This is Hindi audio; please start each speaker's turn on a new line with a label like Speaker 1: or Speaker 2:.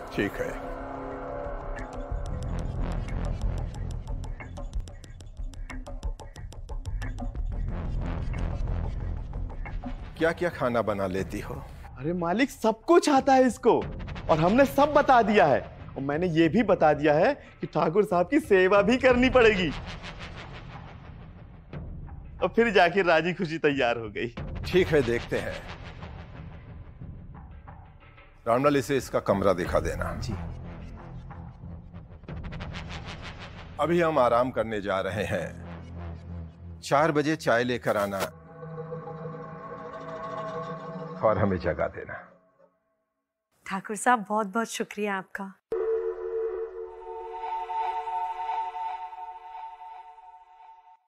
Speaker 1: ठीक है। क्या क्या खाना बना लेती हो?
Speaker 2: अरे मालिक, सब कुछ आता है इसको, और हमने सब बता दिया है। और मैंने ये भी बता दिया है कि ठाकुर साहब की सेवा भी करनी पड़ेगी। और फिर जाके राजी खुशी तैयार हो गई।
Speaker 1: ठीक है, देखते हैं। रामलाल, इसे इसका कमरा दिखा देना।
Speaker 2: जी।
Speaker 1: अभी हम आराम करने जा रहे हैं। 4 बजे चाय लेकर आना और हमें जगा देना।
Speaker 3: ठाकुर साहब, बहुत बहुत शुक्रिया आपका।